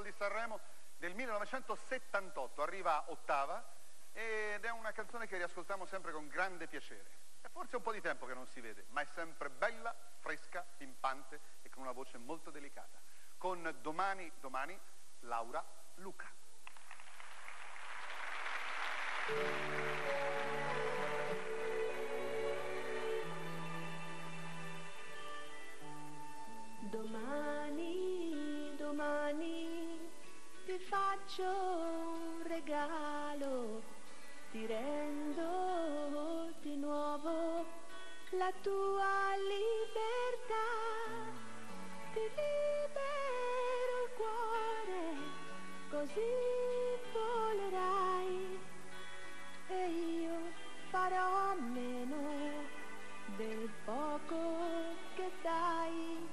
di Sanremo del 1978, arriva ottava ed è una canzone che riascoltiamo sempre con grande piacere. È forse un po' di tempo che non si vede, ma è sempre bella, fresca, pimpante e con una voce molto delicata. Con Domani, Domani, Laura Luca. Domani, domani ti faccio un regalo, ti rendo di nuovo la tua libertà, ti libero il cuore, così volerai e io farò a meno del poco che dai.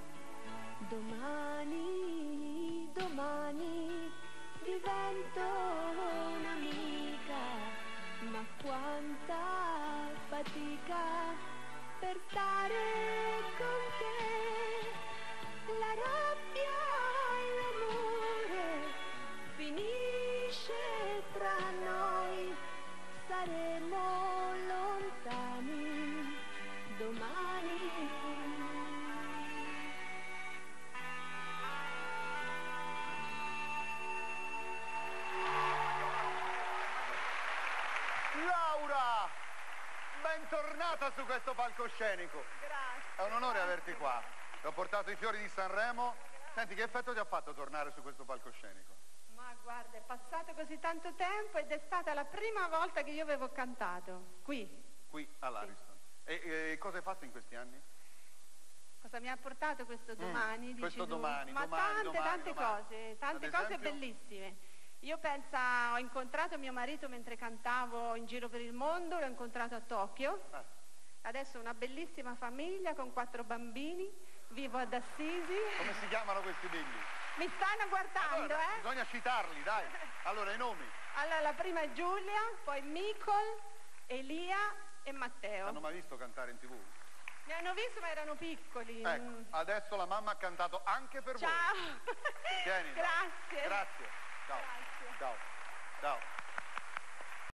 Domani, domani divento un'amica, ma quanta fatica per stare con te. La rabbia e l'amore finisce tra noi, saremo lontani domani. Laura, bentornata su questo palcoscenico. Grazie. È un onore averti qua. Ti ho portato i fiori di Sanremo. Senti, che effetto ti ha fatto tornare su questo palcoscenico? Ma guarda, è passato così tanto tempo ed è stata la prima volta che io avevo cantato qui. Qui all'Ariston. Sì. E cosa hai fatto in questi anni? Cosa mi ha portato questo domani? Questo tu? domani, Ma domani, tante domani. cose, tante cose bellissime. Io pensa, ho incontrato mio marito mentre cantavo in giro per il mondo, l'ho incontrato a Tokyo. Adesso ho una bellissima famiglia con 4 bambini, vivo ad Assisi. Come si chiamano questi bimbi? Mi stanno guardando, allora, bisogna citarli, dai. Allora, i nomi. Allora, la prima è Giulia, poi Micol, Elia e Matteo. Hanno mai visto cantare in TV? Mi hanno visto ma erano piccoli. Ecco, adesso la mamma ha cantato anche per Ciao. voi. Tieni. Grazie. Grazie. Ciao. Grazie. Ciao. Ciao.